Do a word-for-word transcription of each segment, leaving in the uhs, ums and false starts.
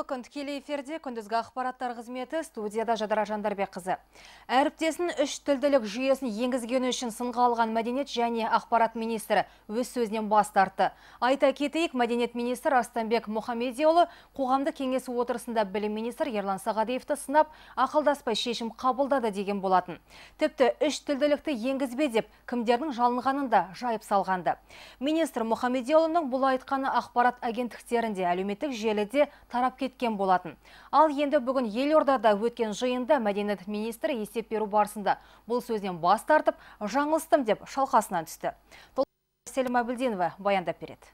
Қайырлы күн, тікелей эфирде күндізгі ақпараттар қызметі, студияда Жадыра Жандарбекқызы. Әріптесін үш тілділік жүйесін енгізгені үшін сынға алған мәдениет және ақпарат министрі өз сөзінен бас тартты. Айта кетейік, мәдениет министрі Арыстанбек Мұхамедиұлы қоғамдық кеңесі отырысында білім министрі Ерлан Сағадиевті сынап, ақылдаспай шешім қабылдады деген болатын. Тіпті үш тілділікті енгізбе деп кімдердің жалынғанын да жайып салғанды. Министр Мұхамедиұлының бұл айтқаны ақпарат агенттіктерінде, әлеуметтік желіде тарап кеткен болатын. Ал енді бүгін Елордада өткен жиында мәдениет министрі есеп беру барысында бұл сөзден бас тартып, жаңылыстым деп шалқасынан түсті. Селим Абылдинова баяндап береді.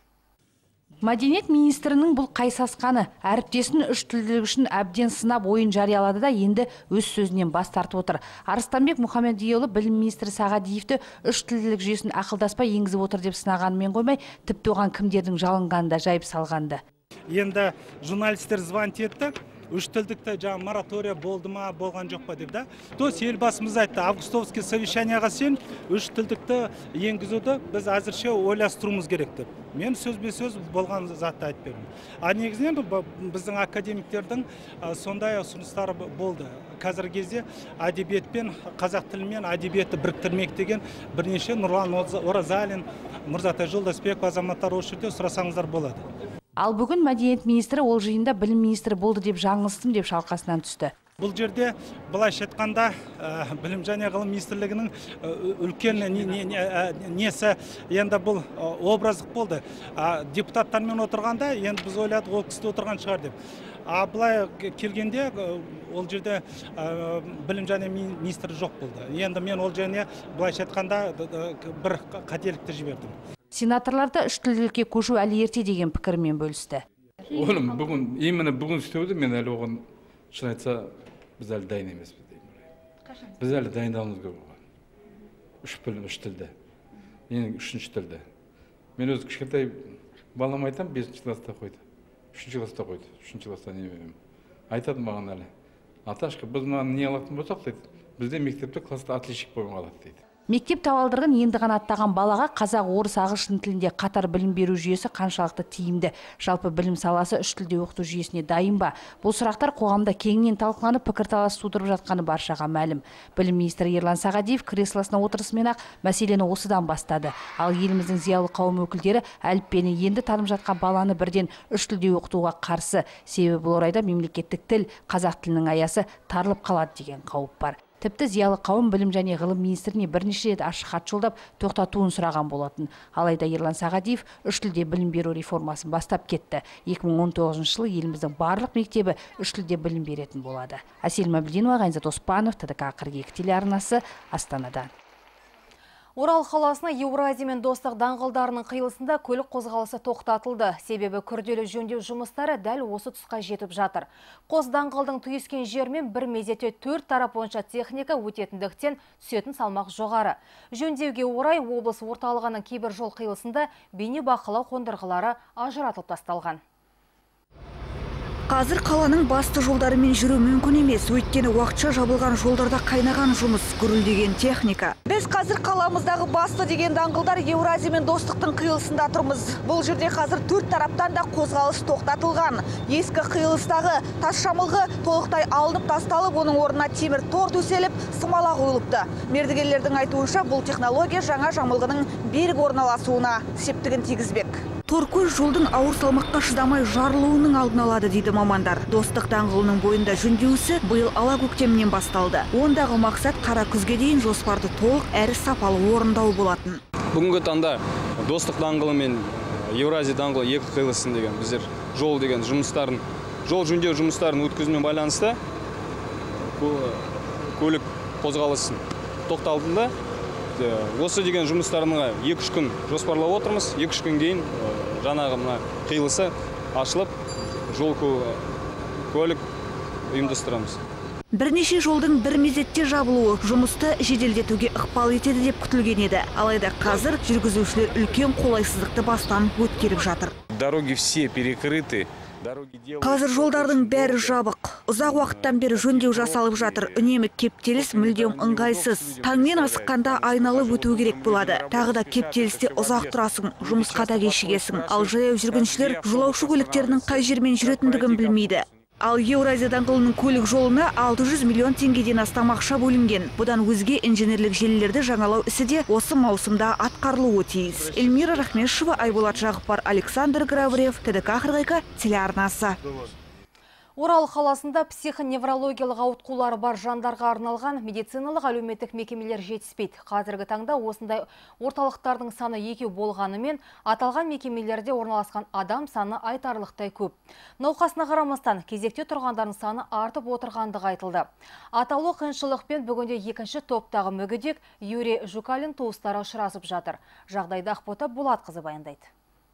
Мәдениет министрінің бұл қайсасқаны әріптесін үш тілділік үшін әбден сынап ойын жариялады да енді өз сөзінен бас тартып отыр. Арыстанбек Мұхамедиұлы білім министрі Сағадиевті үш тілділік жүйесін ақылдаспай енгізіп отыр деп сынағанымен қоймай, тіпті оған кімдердің жалынғанын да жайып салғанды. Енді журналистер звонит етті, үш тілдікті жаңа моратория болды ма, болған жоқ па деп да. То елбасымыз айтты, августовский совещанияға сен үш тілдікті енгізуді біз әзірше ойластыруымыз керек деп. Мен сөзбе сөз болған затты айтып бердім. А негізінен біздің академиктердің сондай ұсыныстары болды. Қазіргі кезде әдебиетпен, қазақ тілімен әдебиетті біріктірмек деген бірнеше Нұрлан Оразалин, Мырзатай Жолдасбеков азаматтар осы жерде сұрасаңыздар болады. Ал бүгін мәдениет министрі ол жиында білім министрі болды деп жаңылыстым деп шалқасынан түсті. Бұл жерде былайша айтқанда білім және ғылым министрлігінің үлкен несі енді бұл образдық болды. Депутаттармен отырғанда енді біз ойладық ол кісі отырған шығар деп. А былай келгенде ол жерде білім және министрі жоқ болды. Енді мен ол және былайша айтқанда бір қателікті жібердім. Сенаторларды үш тілділікке көшу әлі ерте деген пікірмен бөлісті. Оным бүгін, именно бүгін істеуді мен әлі оған шын айтса, біз әлі дайын емеспіз деймін. Біз әлі дайындауымыз керек оған. Үш білім, үш тілді. Менің үшінші тілді. Мен өз кішкентай балам айтам, бесінші класста қойды. Үшінші класста қойды. Үшінші класста не беремін. Айтады маған әлі. Аташқа, біз маған не алатын болсақ дейді. Бізде мектепте класста отличник болған қалады дейді. Мектеп табалдырығын енді ғана аттаған балаға қазақ, орыс, ағылшын тілінде қатар білім беру жүйесі қаншалықты тиімді? Жалпы білім саласы үш тілде оқыту жүйесіне дайын ба? Бұл сұрақтар қоғамда кеңінен талқыланып, пікірталас тудырып жатқаны баршаға мәлім. Білім министрі Ерлан Сағадиев креслосына отырысымен-ақ мәселені осыдан бастады. Ал еліміздің зиялы қауым өкілдері әліппені енді танып жатқан баланы бірден үш тілде оқытуға қарсы. Себебі бұл орайда мемлекеттік тіл, қазақ тілінің аясы тарылып қалады деген қауіп бар. Тіпті зиялы қауым білім және ғылым министріне бірнеше рет ашық хат жолдап тоқтатуын сұраған болатын. Алайда Ерлан Сағадиев үш тілде білім беру реформасын бастап кетті. екі мың он тоғызыншы жылы еліміздің барлық мектебі үш тілде білім беретін болады. Селим Абылдинова, Ғайнзат Оспанов, Т Д К қырық екі телеарнасы, Астанадан. Орал қаласына Еуразия мен Достық даңғылдарының қиылысында көлік қозғалысы тоқтатылды. Себебі күрделі жөндеу жұмыстары дәл осы тұсқа жетіп жатыр. Қос даңғылдың түйіскен жермен бір мезетте төрт тарап бойынша техника өтетіндіктен түсетін салмақ жоғары. Жөндеуге орай облыс орталығының кейбір жол қиылысында бейнебақылау қондырғылары ажыратылып тасталған. Қазір қаланың басты жолдарымен жүру мүмкін емес, өйткені уақытша жабылған жолдарда қайнаған жұмыс, гүрілдеген техника. Біз қазір қаламыздағы басты деген даңғылдар Еуразия мен Достықтың қиылысында тұрмыз. Бұл жерде қазір төрт тараптан да қозғалыс тоқтатылған. Ескі қиылыстағы тас жамылғы толықтай алынып тасталып, оның орнына темір тор төселіп, сымала қойылыпты. Мердігерлердің айтуынша бұл технология жаңа жамылғының берік орналасуына септігін тигізбек. Торкөз жолдың ауыр салмаққа шыдамай жарылуының алдын алады дейді мамандар. Достық даңғылының бойында жөндеусі биыл ала көктемнен басталды. Ондағы мақсат қара күзге дейін жоспарды толық әрі сапалы орындау болатын. Бүгінгі таңда Достық даңғылы мен Еуразия даңғылы екі қиылысын деген біздер жол деген жұмыстарын, жол жөндеу жұмыстарын өткізумен байланысты көлік қозғалысын тоқталдында. Осы деген жұмыстарына екі-үш күн жоспарлап отырмыз. екі-үш күн кейін жаңағы мына қиылысы ашылып, жол көлік ұйымдастырамыз. Бірнеше жолдың бір мезетте жабылуы жұмысты жеделдетуге ықпал етеді деп күтілген еді. Алайда қазір жүргізушілер үлкен қолайсыздықты бастан өткеріп жатыр. Дороги все перекрыты, Қазір жолдардың бәрі жабық. Ұзақ уақыттан бері жөндеу жасалып жатыр. Үнемі кептеліс мүлдем ыңғайсыз. Таңмен асыққанда айналып өту керек болады. Тағы да кептелісте ұзақ тұрасың, жұмысқа да кешігесің. Ал жаяу жүргіншілер жолаушы көліктерінің қай жермен жүретіндігін білмейді. Ал Еуразия даңғылының көлік жолына алты жүз миллион теңгеден астам ақша бөлінген. Бұдан өзге инженерлік желілерді жаңалау ісі де осы маусымда атқарылуы тиіс. Эльмира Рахмешева, Айболат Жағыпар, Александр Граврев, ТДК қырық екі телеарнасы. Орал қаласында психоневрологиялық ауытқулары бар жандарға арналған медициналық әлеуметтік мекемелер жетіспейді. Қазіргі таңда осындай орталықтардың саны екеу болғанымен, аталған мекемелерде орналасқан адам саны айтарлықтай көп. Науқасына қарамастан кезекте тұрғандардың саны артып отырғандығы айтылды. Атаулы қиыншылықпен бүгінде екінші топтағы мүгедек Юрий Жукалин туыстары ұшырасып жатыр. Жағдайды Ақбота Болатқызы баяндайды.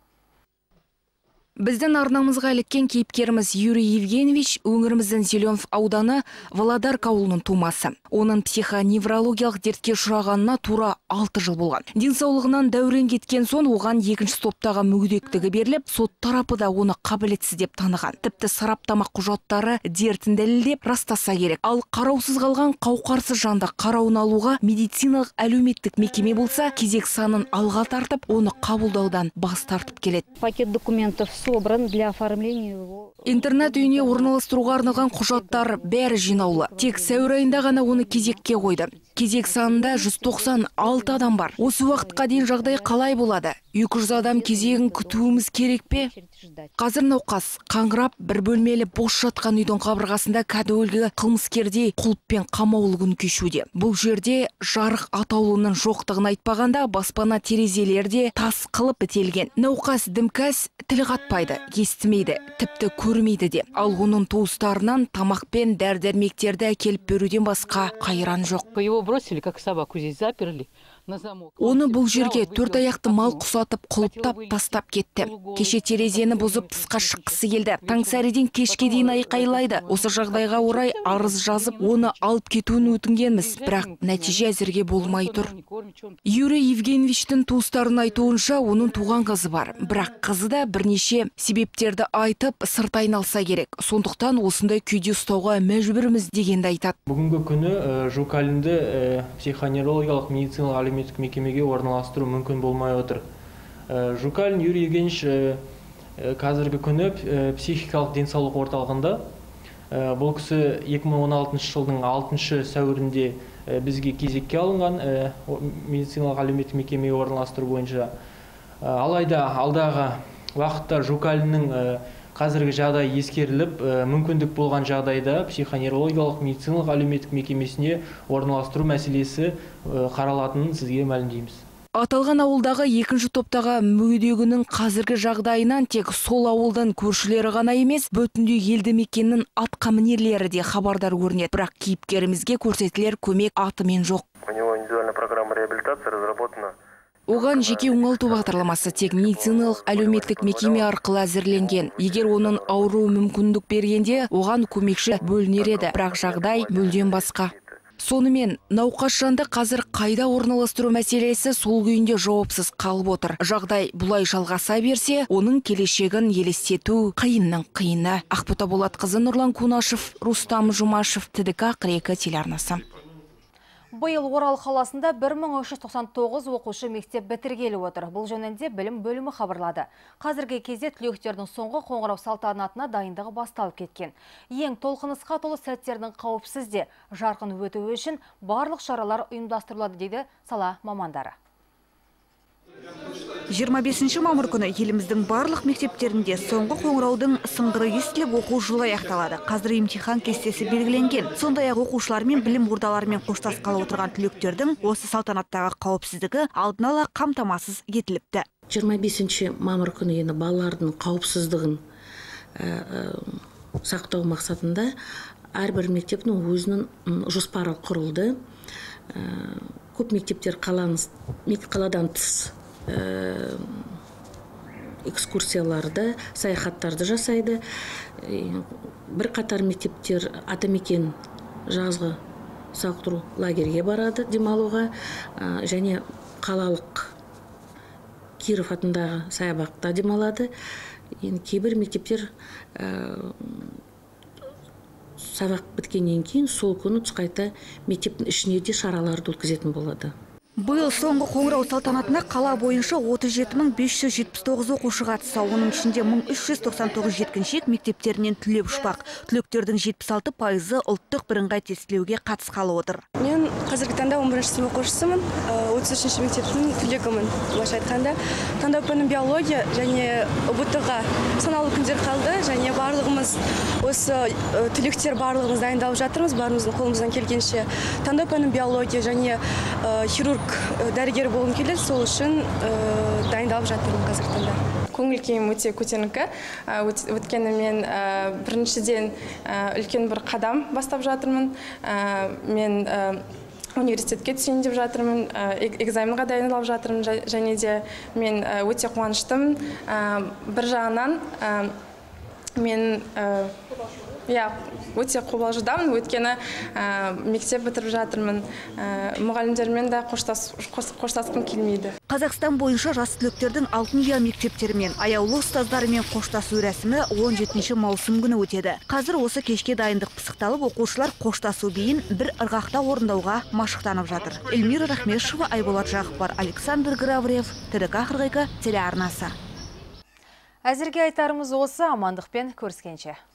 Біздің арнамызға іліккен кейіпкеріміз Юрий Евгеньевич өңіріміздің Зеленов ауданы Володар ауылының тумасы. Оның психоневрологиялық дертке ұшырағанына тура алты жыл болған. Денсаулығынан дәурен кеткен соң оған екінші топтағы мүгедектігі беріліп, сот тарапы да оны қабілетсіз деп таныған. Тіпті сараптама құжаттары дертін дәлелдеп растаса керек. Ал қараусыз қалған қауқарсыз жанды қарауын алуға медициналық әлеуметтік мекеме болса, кезек санын алға тартып, оны қабылдаудан бас тартып келеді. Пакет документов собран для оформления его. Интернет үйіне орналастыруға арналған құжаттар бәрі жинаулы. Тек сәуір айында ғана оны кезекке қойды. Кезек санында жүз тоқсан алты адам бар. Осы уақытқа дейін жағдай қалай болады? екі жүз адам кезегін күтуіміз керек пе? Қазір науқас қаңырап бір бөлмелі бос жатқан үйдің қабырғасында кәдуілгі қылмыскердей құлыппен қамаулы күн кешуде. Бұл жерде жарық атаулының жоқтығын айтпағанда баспана терезелерде тас қылып бітелген. Науқас дімкәс тіл қатпайды, естімейді, тіпті көрмейді де. Ал оның туыстарынан тамақ пен дәрі-дәрмектерді әкеліп беруден басқа қайран жоқ. Его бросили, как собаку здесь заперли. Оны бұл жерге төрт аяқты мал құсатып құлыптап тастап кетті. Кеше терезені бұзып тысқа шыққысы келді. Таңсәріден кешке дейін айқайлайды. Осы жағдайға орай арыз жазып, оны алып кетуін өтінгенбіз, бірақ нәтиже әзірге болмай тұр. Юрий Евгеньевичтің туыстарын айтуынша, оның туған қызы бар. Бірақ қызы да бірнеше себептерді айтып, сырт айналса керек. Сондықтан осындай күйде ұстауға мәжбүрміз дегенді айтады. Бүгінгі күні Жукалинді психоневрологиялық медициналық мекемеге орналастыру мүмкін болмай отыр. Жукалин Юрий Евгеньевич қазіргі күні психикалық денсаулық орталығында. Бұл кісі екі мың он алтыншы жылдың алтыншы сәуірінде бізге кезекке алынған медициналық әлеуметтік мекемеге орналастыру бойынша. Алайда алдағы уақытта Жукалиннің қазіргі жағдай ескеріліп, мүмкіндік болған жағдайда психоневрологиялық медициналық әлеуметтік мекемесіне орналастыру мәселесі қаралатынын сізге мәлімдейміз. Аталған ауылдағы екінші топтағы мүгедегінің қазіргі жағдайынан тек сол ауылдан көршілері ғана емес, бүтіндей елді мекеннің атқамінерлері де хабардар көрінеді. Бірақ кейіпкерімізге көрсетілер көмек атымен жоқ. У него индивидуальная программа реабилитации разработана. Оған жеке оңалту бағдарламасы тек медициналық әлеуметтік мекеме арқылы әзірленген. Егер оның ауруы мүмкіндік бергенде, оған көмекші бөлінер еді, бірақ жағдай мүлдем басқа. Сонымен, науқас жанды қазір қайда орналастыру мәселесі сол күйінде жауапсыз қалып отыр. Жағдай бұлай жалғаса берсе, оның келешегін елестету қиынның қиыны. Ақбота Болатқызы, Нұрлан Кунашев, Рустам Жұмашев, ТДК қырық екі телеарнасы. Биыл Орал қаласында бір мың үш жүз тоқсан тоғыз оқушы мектеп бітіргелі отыр. Бұл жөнінде білім бөлімі хабарлады. Қазіргі кезде түлектердің соңғы қоңырау салтанатына дайындығы басталып кеткен. Ең толқынысқа толы сәттердің қауіпсізде жарқын өтуі үшін барлық шаралар ұйымдастырылады дейді сала мамандары. жиырма бесінші мамыр күні еліміздің барлық мектептерінде соңғы қоңыраудың сыңғыры естіліп оқу жылы аяқталады. Қазір емтихан кестесі белгіленген. Сондай-ақ оқушылар мен білім ордаларымен қоштасқалы отырған түлектердің осы салтанаттағы қауіпсіздігі алдын ала қамтамасыз етіліпті. жиырма бесінші мамыр күні енді балалардың қауіпсіздігін сақтау мақсатында әрбір мектептің өзінің жоспары құрылды. Көп мектептер қаладан тыс экскурсияларды, саяхаттарды жасайды. Бір қатар мектептер атамекен жазғы сауықтыру лагерге барады демалуға, және қалалық Киров атындағы саябақта демалады. енді кейбір мектептер сабақ біткеннен кейін сол күні қайта мектептің ішіне де шараларды өткізетін болады. Биыл соңғы қоңырау салтанатына қала бойынша отыз жеті мың бес жүз жетпіс тоғыз оқушы қатысса, оның ішінде мың үш жүз тоқсан тоғыз жеткіншек мектептерінен түлеп ұшпақ. Түлектердің жетпіс алты пайызы ұлттық бірыңғай тестілеуге қатысқалы отыр. Мен қазіргі таңда он бірінші сынып оқушысымын, отыз үшінші мектептің түлегімін. Былайша айтқанда, таңдау пәні биология және ұбт-ға санаулы күндер қалды, және барлығымыз осы түлектер барлығымыз дайындалып жатырмыз, бәріміздің қолымыздан келгенше. Таңдау пәні биология және хирург дәрігер болғым келеді, сол үшін дайындалып жатырмын қазіргі таңда. Көңіл күйім өте көтеріңкі. Өткені мен біріншіден үлкен бір қадам бастап жатырмын. Мен университетке түсейін деп жатырмын, экзаменға дайындалып жатырмын, және де мен өте қуаныштымын. Бір жағынан мен өте қобалжудамын, өйткені мектеп бітіріп жатырмын. Мұғалімдермен де қоштасқым келмейді. Қазақстан бойынша жас түлектердің алтын ұя мектептерімен, аяулы ұстаздарымен қоштасу рәсімі он жетінші маусым күні өтеді. Қазір осы кешке дайындық пысықталып, оқушылар қоштасу биін бір ырғақта орындауға машықтанып жатыр. Эльмира Рахмешева, Айболат Жақыпар, Александр Граврев, ТРК қырық екі телеарнасы. Әзірге айтарымыз осы, амандықпен көріскенше.